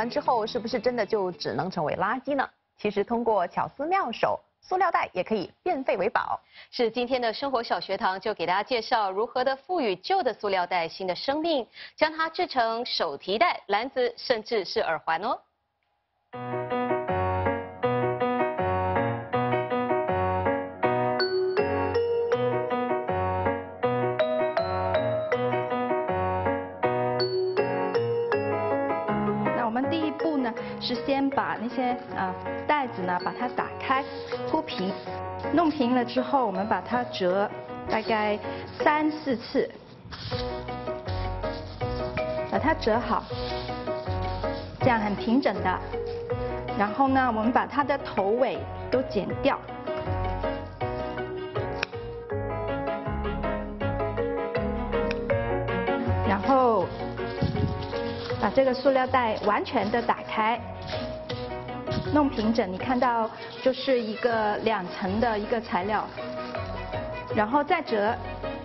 完之后，是不是真的就只能成为垃圾呢？其实通过巧思妙手，塑料袋也可以变废为宝。 是今天的生活小学堂就给大家介绍如何的赋予旧的塑料袋新的生命，将它制成手提袋、篮子，甚至是耳环哦。 那我们第一步呢，是先把那些袋子呢，把它打开，铺平。弄平了之后，我们把它折大概3、4次，把它折好，这样很平整的。然后呢，我们把它的头尾都剪掉。然后把这个塑料袋完全的打开。弄平整，你看到就是一个2层的一个材料，然后再折，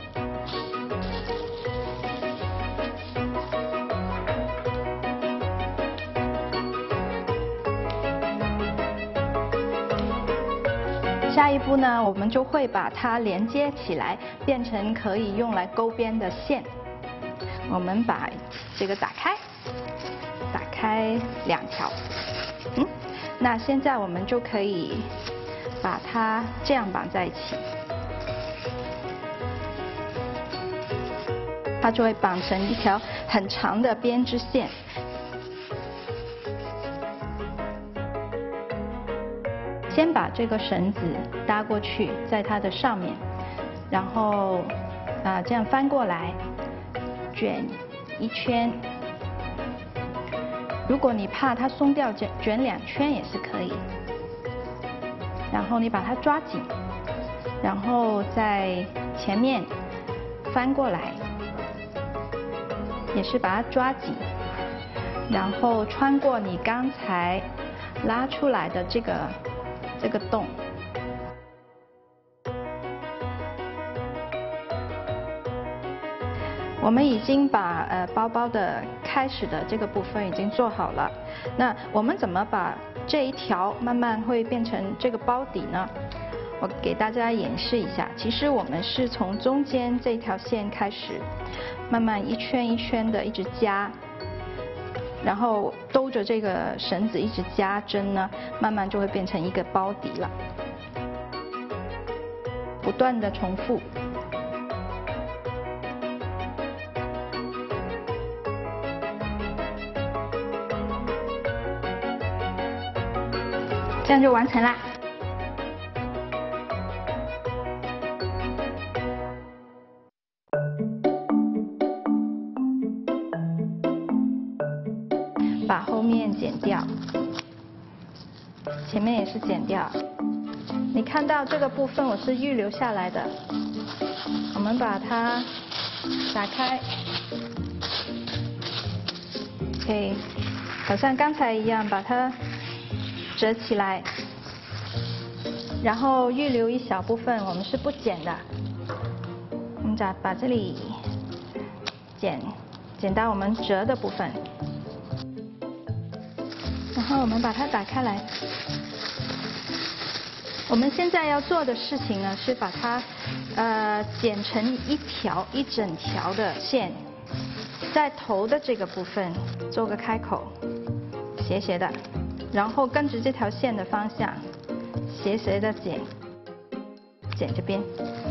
下一步呢，我们就会把它连接起来，变成可以用来勾边的线。我们把这个打开2条，那现在我们就可以把它这样绑在一起，它就会绑成一条很长的编织线。先把这个绳子搭过去，在它的上面，然后这样翻过来，卷1圈。如果你怕它松掉，卷2圈也是可以。然后你把它抓紧，然后在前面翻过来，也是把它抓紧，然后穿过你刚才拉出来的这个洞。我们已经把包包的开始的这个部分已经做好了。那我们怎么把这一条慢慢会变成这个包底呢？我给大家演示一下。其实我们是从中间这条线开始，慢慢1圈1圈的一直加，然后兜着这个绳子一直加针呢，慢慢就会变成一个包底了。不断的重复。这样就完成啦。把后面剪掉，前面也是剪掉。你看到这个部分我是预留下来的，我们把它打开，可以好像刚才一样把它折起来，然后预留一小部分我们是不剪的，我们把这里剪到我们折的部分，然后我们把它打开来。我们现在要做的事情呢，是把它剪成一整条的线，在头的这个部分做个开口，斜斜的。然后跟着这条线的方向，斜斜的剪这边，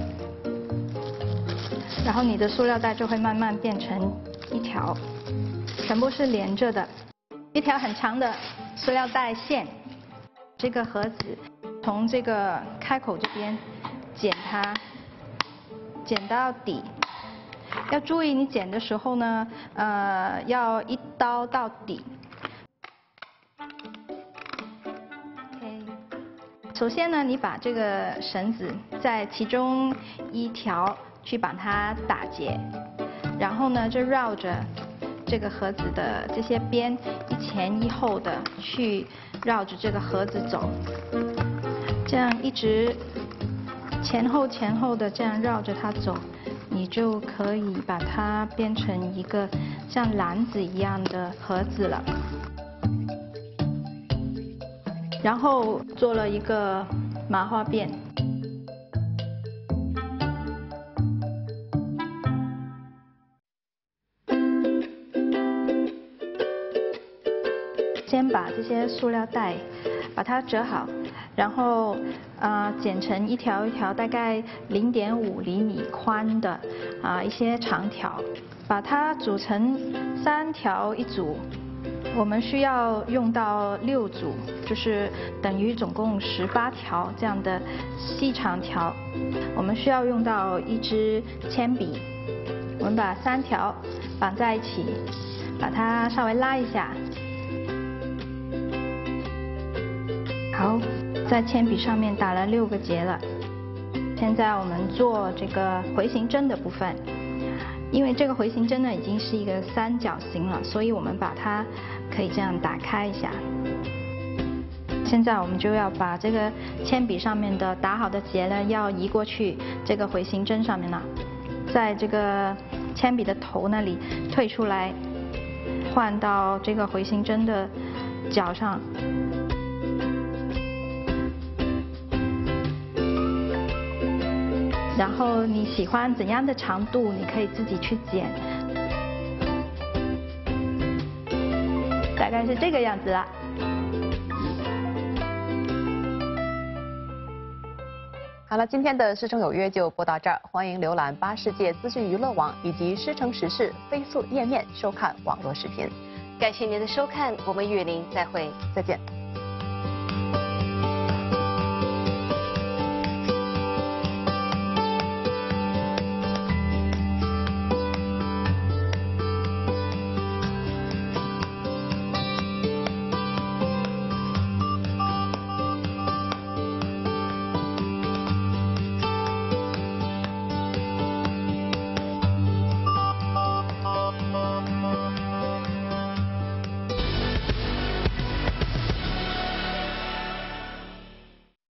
然后你的塑料袋就会慢慢变成一条，全部是连着的，一条很长的塑料袋线。这个盒子从这个开口这边剪它，剪到底。要注意你剪的时候呢，要1刀到底。首先呢，你把这个绳子在其中1条去把它打结，然后呢就绕着这个盒子的这些边一前一后的去绕着这个盒子走，这样一直前后的这样绕着它走，你就可以把它变成一个像篮子一样的盒子了。 然后做了一个麻花辫。先把这些塑料袋把它折好，然后剪成一条一条大概0.5厘米宽的一些长条，把它组成3条一组。我们需要用到6组，就是等于总共18条这样的细长条。我们需要用到1支铅笔，我们把3条绑在一起，把它稍微拉一下。好，在铅笔上面打了6个结了。现在我们做这个回形针的部分，因为这个回形针呢已经是一个3角形了，所以我们把它可以这样打开一下。现在我们就要把这个铅笔上面的打好的结呢，要移过去这个回形针上面了，在这个铅笔的头那里退出来，换到这个回形针的角上。然后你喜欢怎样的长度，你可以自己去剪，大概是这个样子啦。 好了，今天的师承有约就播到这儿，欢迎浏览8世界资讯娱乐网以及师承时事飞速页面收看网络视频。 感谢您的收看，我们与您再会， 再见。